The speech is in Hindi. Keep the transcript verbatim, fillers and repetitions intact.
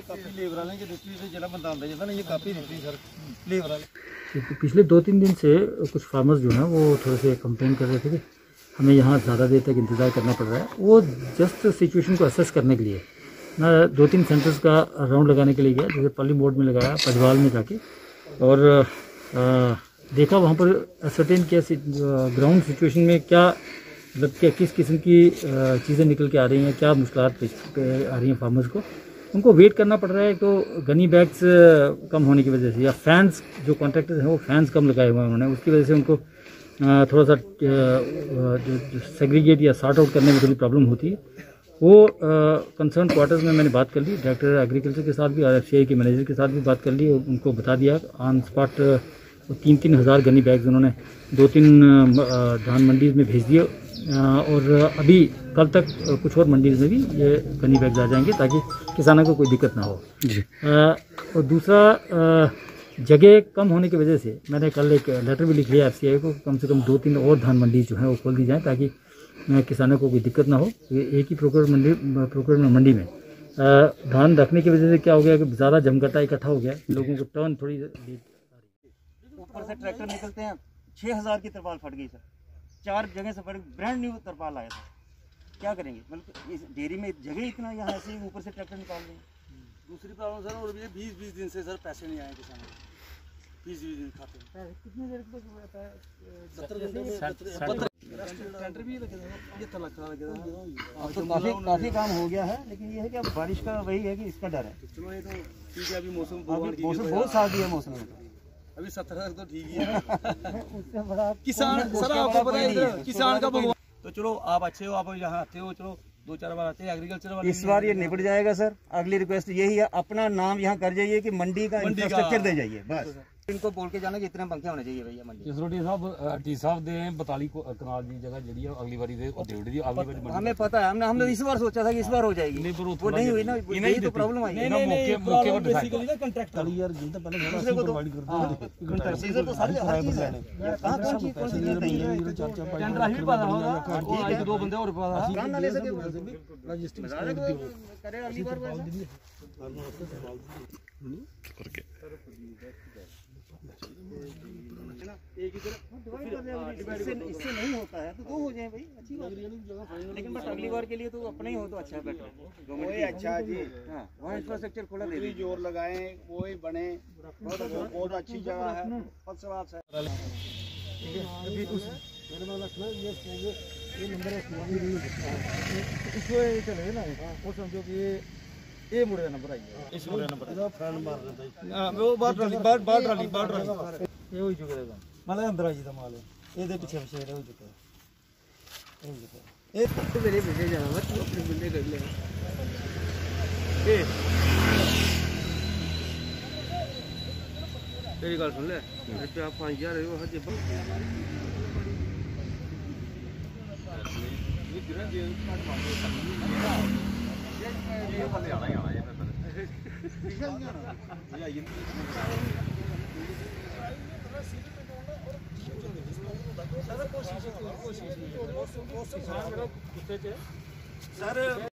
पिछले दो तीन दिन से कुछ फार्मर्स जो हैं वो थोड़े से कंप्लेन कर रहे थे कि हमें यहाँ ज़्यादा देर तक इंतज़ार करना पड़ रहा है। वो जस्ट सिचुएशन को असेस करने के लिए मैं दो तीन सेंटर्स का राउंड लगाने के लिए गया, जैसे पल्ली मोड़ में लगाया, पजवाल में जाके, और आ, देखा वहाँ पर सर्टेन क्या ग्राउंड सिचुएशन में क्या मतलब क्या किस किस्म की चीज़ें निकल के आ रही हैं, क्या मुश्किलात पेश आ रही हैं फार्मर्स को। उनको वेट करना पड़ रहा है। तो गनी बैग्स कम होने की वजह से, या फैंस जो कॉन्ट्रैक्टर्स हैं वो फैंस कम लगाए हुए हैं उन्होंने, उसकी वजह से उनको थोड़ा सा जो सेग्रीगेट या सॉर्ट आउट करने में थोड़ी प्रॉब्लम होती है। वो कंसर्न क्वार्टर्स में मैंने बात कर ली, डायरेक्टर एग्रीकल्चर के साथ भी और एफ सी आई के मैनेजर के साथ भी बात कर ली, उनको बता दिया ऑन स्पॉट तीन तीन हज़ार गनी बैग्स उन्होंने दो तीन धान मंडीज़ में भेज दिए, और अभी कल तक कुछ और मंडीज़ में भी ये गनी बैग्स आ जाएंगे ताकि किसानों को कोई दिक्कत ना हो जी। और दूसरा, जगह कम होने की वजह से मैंने कल एक लेटर भी लिख लिया एफ सी आई को, कम से कम दो तीन और धान मंडी जो है वो खोल दी जाए ताकि किसानों को कोई दिक्कत ना हो। एक ही प्रोक्योर मंडी प्रोक्योरमेंट मंडी में धान रखने की वजह से क्या हो गया कि ज़्यादा जमघटा इकट्ठा हो गया, लोगों को टर्न थोड़ी ऊपर से ट्रैक्टर निकलते हैं, छः हज़ार की तरपाल फट गई सर, चार जगह से फट, ब्रांड न्यू तरपाल आया था। क्या करेंगे, मतलब इस डेयरी में जगह इतना, यहाँ ऐसे ही ऊपर से ट्रैक्टर निकाल देंगे। दूसरी प्रॉब्लम सर, और भी बीस बीस दिन से सर पैसे नहीं आए किसानों को, बीस बीस दिन खाते हैं। कितनी देर तक रहता है? सत्तर टेंडर भी लगे ये तो लगता लगे अब तो काफ़ी काफ़ी काम हो गया है, लेकिन ये है कि अब बारिश का वही है कि इसका डर है। चलो ये तो ठीक है, अभी मौसम मौसम बहुत साथ दिया मौसम में, अभी सत्तर तक तो ठीक ही है। उससे बड़ा किसान सर आपको पता है किसान का भगवान। तो चलो आप अच्छे हो, आप यहाँ आते हो, चलो दो चार बार आते हैं एग्रीकल्चर वाले। इस बार ये निपट जाएगा सर। अगली रिक्वेस्ट यही है, अपना नाम यहाँ कर जाइए कि मंडी का इंफ्रास्ट्रक्चर दे जाइए बस। इनको बोल के जाना कि इतने पंखे होने चाहिए भैया मंडी। जसरोटी साहब टी साहब दे बताली कनाल की जगह जी है, अगली बारी दे और देवड़ी दी अगली बारी हमें पता है, हमने हमने इस बार सोचा था कि इस बार हो जाएगी, नहीं पर वो नहीं हुई ना, यही तो प्रॉब्लम आई है। मौके मौके पर बेसिकली ना कॉन्ट्रैक्टर यार जिनसे पहले दूसरे को प्रोवाइड कर दो कंट्रैक्टर तो सारी हर चीज है। कहां कौन चीज कौन सी चीज नहीं है, टेंडर ही पता होगा, ठीक है दो बंदे और पता काम ना ले सके लॉजिस्टिक्स करे अगली बार करके एक इधर इससे नहीं होता है तो दो हो जाए भाई, अच्छी बात है। लेकिन बस अगली बार के लिए तो अपना ही हो तो अच्छा बेटर है। वही अच्छा जी, हाँ वहाँ इंफ्रास्ट्रक्चर खोला दे, जोर लगाएं, वो ही बने, बहुत अच्छी जगह है, फर्स्ट क्लास है। अभी उस मेरे वाला ये ये नंबर इसको चले ना, वो समझो कि ये मुड़े नंबर आई है, इस मुड़े नंबर है फ्रेंड मार रहा है। हां वो बाहर ट्राली बाहर बाहर ट्राली बाहर ट्राली ये हो चुका है मतलब अंदर आई था माल, ये दे पीछे पीछे हो चुका है, हो चुका है। ये तो मेरे पीछे जाना मत, तू अपने बंदे कर ले। ए तेरी गल सुन ले, पे आप पाँच हजार है वो हजे ये गिरा दे काट मार ये वाले आना ही आना है भैया ये सर कोशिश कोशिश कोशिश सर